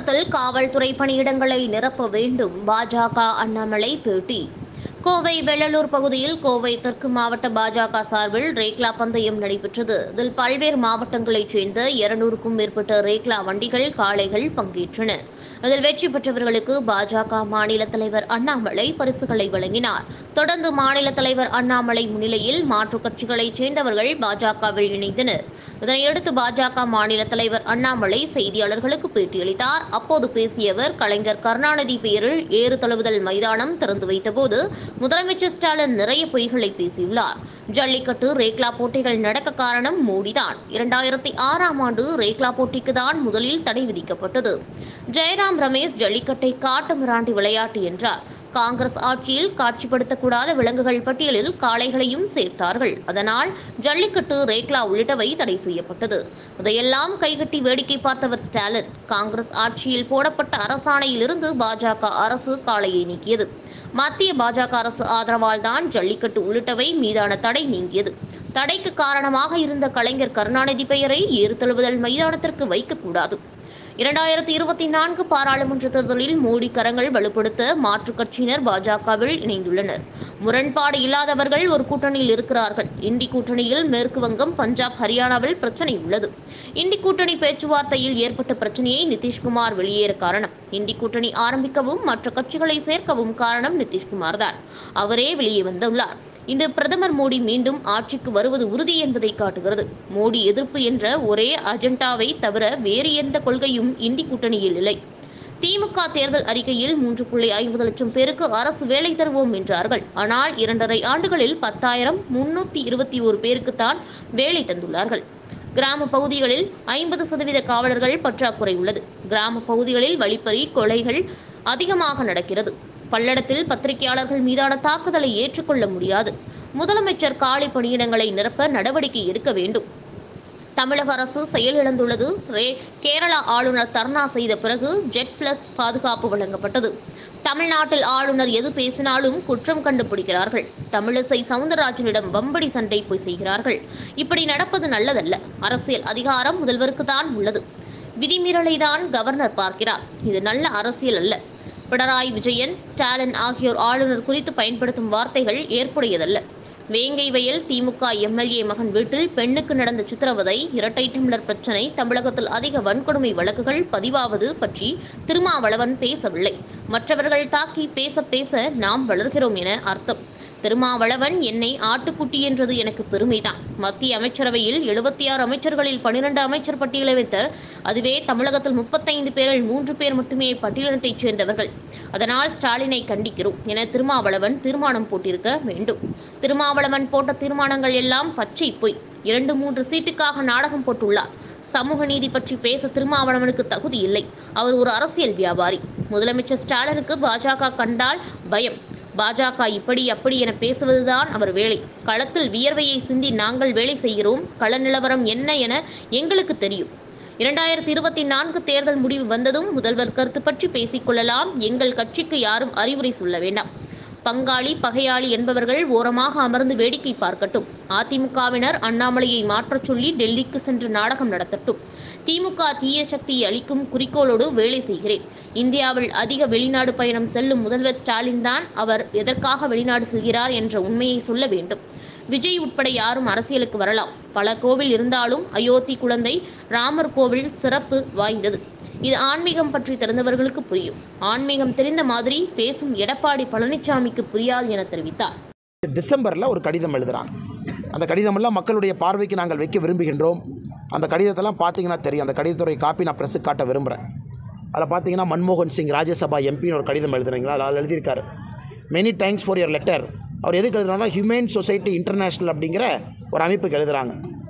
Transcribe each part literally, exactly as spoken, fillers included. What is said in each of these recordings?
தமிழகத்தில் காவல்துறை பணியிடங்களை நிரப்ப வேண்டும். பாஜக அண்ணாமலை பேட்டி. கோவை வெள்ளலூர் பகுதியில் கோவை தெற்கு மாவட்ட பாஜக சார்பில் ரேக்லா பந்தயம் நடைபெற்றது. இதில் பல்வேறு மாவட்டங்களைச் சேர்ந்த இருநூறுக்கும் மேற்பட்ட ரேக்லா வண்டிகள், காளைகள் பங்கேற்றன. இதில் வெற்றி பெற்றவர்களுக்கு பாஜக மாநில தலைவர் அண்ணாமலை பரிசுகளை வழங்கினார். தொடர்ந்து மாநில தலைவர் அண்ணாமலை முன்னிலையில் மாற்றுக் கட்சிகளைச் சேர்ந்தவர்கள் பாஜகவில் இணைந்தனர். இதனையடுத்து பாஜக மாநில தலைவர் அண்ணாமலை செய்தியாளர்களுக்கு பேட்டியளித்தார். அப்போது பேசிய அவர், கலைஞர் கருணாநிதி பெயரில் ஏறு தழுவுதல் மைதானம் திறந்து வைத்தபோது முதலமைச்சர் ஸ்டாலின் நிறைய பொய்களை பேசியுள்ளார். ஜல்லிக்கட்டு, ரேக்லா போட்டிகள் நடக்க காரணம் மோடிதான். இரண்டாயிரத்தி ஆறாம் ஆண்டு ரேக்லா போட்டிக்கு தான் முதலில் தடை விதிக்கப்பட்டது. ஜெயராம் ரமேஷ் ஜல்லிக்கட்டை காட்டு மிராண்டி விளையாட்டு என்றார். காங்கிரஸ் ஆட்சியில் காட்சிப்படுத்தக்கூடாத விலங்குகள் பட்டியலில் காளைகளையும் சேர்த்தார்கள். அதனால் ஜல்லிக்கட்டு, ரேக்லா உள்ளிட்டவை தடை செய்யப்பட்டது. இதையெல்லாம் கைகட்டி வேடிக்கை பார்த்தவர் ஸ்டாலின். காங்கிரஸ் ஆட்சியில் போடப்பட்ட அரசாணையிலிருந்து பாஜக அரசு காளையை நீக்கியது. மத்திய பாஜக அரசு ஆதரவால் தான் ஜல்லிக்கட்டு உள்ளிட்டவை மீதான தடை நீங்கியது. தடைக்கு காரணமாக இருந்த கலைஞர் கருணாநிதி பெயரை ஏறு தழுவுதல் மைதானத்திற்கு வைக்கக்கூடாது. இரண்டாயிரத்தி இருபத்தி நான்கு பாராளுமன்ற தேர்தலில் மோடி கரங்கள் வலுப்படுத்த மாற்றுக் கட்சியினர் பாஜகவில் இணைந்துள்ளனர். முரண்பாடு இல்லாதவர்கள் ஒரு கூட்டணியில் இருக்கிறார்கள். இண்டி கூட்டணியில் மேற்கு வங்கம், பஞ்சாப், ஹரியானாவில் பிரச்சனை உள்ளது. இண்டி கூட்டணி பேச்சுவார்த்தையில் ஏற்பட்ட பிரச்சனையை நிதிஷ்குமார் வெளியேற காரணம். இண்டி கூட்டணி ஆரம்பிக்கவும் மற்ற கட்சிகளை சேர்க்கவும் காரணம் நிதிஷ்குமார் தான். அவரே வெளியே வந்துள்ளார். இந்த பிரதமர் மோடி மீண்டும் ஆட்சிக்கு வருவது உறுதி என்பதை காட்டுகிறது. மோடி எதிர்ப்பு என்ற ஒரே அஜெண்டாவை தவிர வேறு எந்த கொள்கையும் இண்டி கூட்டணியில் இல்லை. திமுக தேர்தல் அறிக்கையில் மூன்று புள்ளி ஐம்பது லட்சம் பேருக்கு அரசு வேலை தருவோம் என்றார்கள். ஆனால் இரண்டரை ஆண்டுகளில் பத்தாயிரம் முன்னூத்தி இருபத்தி ஒரு பேருக்குத்தான் வேலை தந்துள்ளார்கள். கிராம பகுதிகளில் ஐம்பது சதவீத காவலர்கள் பற்றாக்குறை உள்ளது. கிராம பகுதிகளில் வழிப்பறி, கொலைகள் அதிகமாக நடக்கிறது. பல்லடத்தில் பத்திரிகையாளர்கள் மீதான தாக்குதலை ஏற்றுக்கொள்ள முடியாது. முதலமைச்சர் காலி பணியிடங்களை நிரப்ப நடவடிக்கை எடுக்க வேண்டும். தமிழக அரசு செயலிழந்துள்ளது. கேரளா ஆளுநர் தர்ணா செய்த பிறகு ஜெட் பிளஸ் பாதுகாப்பு வழங்கப்பட்டது. தமிழ்நாட்டில் ஆளுநர் எது பேசினாலும் குற்றம் கண்டுபிடிக்கிறார்கள். தமிழிசை சவுந்தரராஜனிடம் வம்படி சண்டை போய் செய்கிறார்கள். இப்படி நடப்பது நல்லதல்ல. அரசியல் அதிகாரம் முதல்வருக்கு தான் உள்ளது. விதிமீறலை தான் கவர்னர் பார்க்கிறார். இது நல்ல அரசியல் அல்ல. பினராயி விஜயன், ஸ்டாலின் ஆகியோர் ஆளுநர் குறித்து பயன்படுத்தும் வார்த்தைகள் ஏற்புடையதல்ல. வேங்கை வயல் திமுக எம்எல்ஏ மகன் வீட்டில் பெண்ணுக்கு நடந்த சித்திரவதை, இரட்டை டம்ளர் பிரச்சினை, தமிழகத்தில் அதிக வன்கொடுமை வழக்குகள் பதிவாவது பற்றி திருமாவளவன் பேசவில்லை. மற்றவர்கள் தாக்கி பேச பேச நாம் வளர்கிறோம் என அர்த்தம். திருமாவளவன் என்னை ஆட்டுக்குட்டி என்றது எனக்கு பெருமைதான். மத்திய அமைச்சரவையில் எழுபத்தி ஆறு அமைச்சர்களில் பனிரெண்டு அமைச்சர் பட்டியலை வைத்தார். அதுவே தமிழகத்தில் முப்பத்தைந்து பேரில் மூன்று பேர் மட்டுமே பட்டியலத்தைச் சேர்ந்தவர்கள். அதனால் ஸ்டாலினை கண்டிக்கிறோம் என திருமாவளவன் தீர்மானம் போட்டிருக்க வேண்டும். திருமாவளவன் போட்ட தீர்மானங்கள் எல்லாம் பச்சை பொய். இரண்டு மூன்று சீட்டுக்காக நாடகம் போட்டுள்ளார். சமூக நீதி பற்றி பேச திருமாவளவனுக்கு தகுதி இல்லை. அவர் ஒரு அரசியல் வியாபாரி. முதலமைச்சர் ஸ்டாலினுக்கு பாஜக கண்டால் பயம். பாஜக இப்படி அப்படி என பேசுவதுதான் அவர் வேலை. களத்தில் வியர்வையை சிந்தி நாங்கள் வேலை செய்கிறோம். கள நிலவரம் என்ன என எங்களுக்கு தெரியும். இரண்டாயிரத்தி இருபத்தி நான்கு தேர்தல் முடிவு வந்ததும் முதல்வர் கருத்து பற்றி பேசிக் கொள்ளலாம். எங்கள் கட்சிக்கு யாரும் அறிவுரை சொல்ல வேண்டாம். பங்காளி, பகையாளி என்பவர்கள் ஓரமாக அமர்ந்து வேடிக்கை பார்க்கட்டும். அதிமுகவினர் அண்ணாமலையை மாற்றச் சொல்லி டெல்லிக்கு சென்று நாடகம் நடத்தட்டும். திமுக தீய சக்தியை அளிக்கும் குறிக்கோளோடு வேலை செய்கிறேன். இந்தியாவில் அதிக வெளிநாடு பயணம் செல்லும் முதல்வர் ஸ்டாலின் தான். அவர் எதற்காக வெளிநாடு செல்கிறார் என்ற உண்மையை சொல்ல வேண்டும். விஜய் உட்பட யாரும் அரசியலுக்கு வரலாம். பல கோவில் இருந்தாலும் அயோத்தி குழந்தை ராமர் கோவில் சிறப்பு வாய்ந்தது. இது ஆன்மீகம் பற்றி தெரிந்தவர்களுக்கு புரியும். ஆன்மீகம் தெரிந்த மாதிரி பேசும் எடப்பாடி பழனிசாமிக்கு புரியாது என தெரிவித்தார். டிசம்பரில் ஒரு கடிதம் எழுதுகிறாங்க. அந்த கடிதமெல்லாம் மக்களுடைய பார்வைக்கு நாங்கள் வைக்க விரும்புகின்றோம். அந்த கடிதத்தெல்லாம் பார்த்தீங்கன்னா தெரியும். அந்த கடிதத்துடைய காப்பி நான் ப்ரெஸ்ஸுக்கு காட்ட விரும்புகிறேன். அதில் பார்த்தீங்கன்னா மன்மோகன் சிங் ராஜ்யசபா எம்பின்னு ஒரு கடிதம் எழுதுறீங்களா, அதில் எழுதியிருக்காரு, many thanks for your letter. அவர் எதுக்கு எழுதுறாங்கன்னா ஹியூமன் சொசைட்டி இன்டர்நேஷ்னல் அப்படிங்கிற ஒரு அமைப்புக்கு எழுதுகிறாங்க.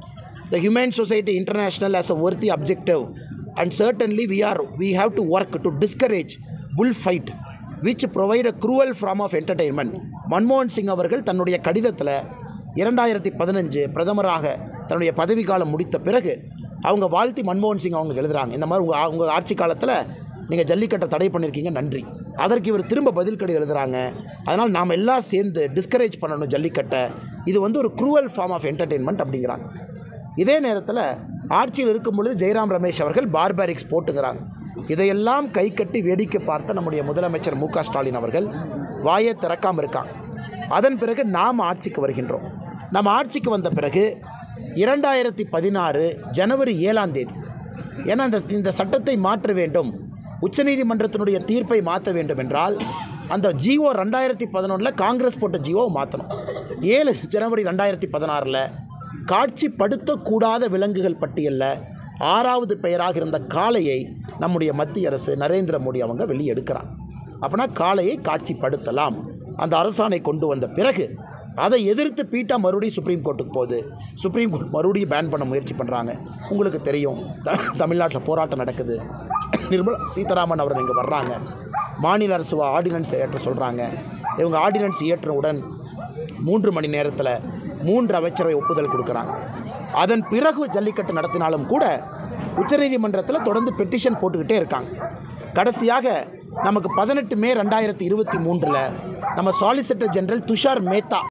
The human society international has a worthy objective and certainly we are we have to work to discourage bull fight which provide a cruel form of entertainment. மன்மோகன் சிங் அவர்கள் தன்னுடைய கடிதத்தில் இரண்டாயிரத்தி பதினஞ்சு பிரதமராக தன்னுடைய பதவி காலம் முடித்த பிறகு அவங்க வாழ்த்தி மன்மோகன் சிங் அவங்க எழுதுகிறாங்க, இந்த மாதிரி உங்கள் உங்கள் ஆட்சி காலத்தில் நீங்கள் ஜல்லிக்கட்டை தடை பண்ணியிருக்கீங்க, நன்றி. அதற்கு இவர் திரும்ப பதில் கடி எழுதுகிறாங்க. அதனால் நாம் எல்லாம் சேர்ந்து டிஸ்கரேஜ் பண்ணணும் ஜல்லிக்கட்டை. இது வந்து ஒரு க்ரூவல் ஃபார்ம் ஆஃப் என்டர்டெயின்மெண்ட் அப்படிங்கிறாங்க. இதே நேரத்தில் ஆட்சியில் இருக்கும் பொழுது ஜெயராம் ரமேஷ் அவர்கள் பார்பாரிக்ஸ் போட்டுங்கிறாங்க. இதையெல்லாம் கை கட்டி வேடிக்கை பார்த்த நம்முடைய முதலமைச்சர் மு க ஸ்டாலின் அவர்கள் வாயை திறக்காமல் இருக்காங்க. அதன் பிறகு நாம் ஆட்சிக்கு வருகின்றோம். நம்ம ஆட்சிக்கு வந்த பிறகு இரண்டாயிரத்தி பதினாறு ஜனவரி ஏழாம் தேதி ஏன்னா அந்த இந்த சட்டத்தை மாற்ற வேண்டும், உச்சநீதிமன்றத்தினுடைய தீர்ப்பை மாற்ற வேண்டும் என்றால் அந்த ஜிஓ ரெண்டாயிரத்தி பதினொன்றில் காங்கிரஸ் போட்ட ஜிஓவை மாற்றணும். ஏழு ஜனவரி ரெண்டாயிரத்தி பதினாறில் காட்சிப்படுத்தக்கூடாத விலங்குகள் பட்டியலில் ஆறாவது பெயராக இருந்த காளையை நம்முடைய மத்திய அரசு நரேந்திர மோடி அவங்க வெளியே எடுக்கிறாங்க. அப்படின்னா காளையை காட்சிப்படுத்தலாம். அந்த அரசாணை கொண்டு வந்த பிறகு அதை எதிர்த்து பீட்டா மறுபடியும் சுப்ரீம் கோர்ட்டுக்கு போகுது. சுப்ரீம் கோர்ட் மறுபடியும் பேன் பண்ண முயற்சி பண்ணுறாங்க. உங்களுக்கு தெரியும், தமிழ்நாட்டில் போராட்டம் நடக்குது. நிர்மலா சீதாராமன் அவர்கள் இங்கே வர்றாங்க. மாநில அரசு ஆர்டினன்ஸ் ஏற்ற சொல்கிறாங்க. இவங்க ஆர்டினன்ஸ் ஏற்றவுடன் மூன்று மணி நேரத்தில் மூன்று அமைச்சரவை ஒப்புதல் கொடுக்குறாங்க. அதன் பிறகு ஜல்லிக்கட்டு நடத்தினாலும் கூட உச்சநீதிமன்றத்தில் தொடர்ந்து பெட்டிஷன் போட்டுக்கிட்டே இருக்காங்க. கடைசியாக நமக்கு பதினெட்டு மே ரெண்டாயிரத்தி இருபத்தி மூன்றில் நம்ம சாலிசிட்டர் ஜெனரல் துஷார் மேத்தா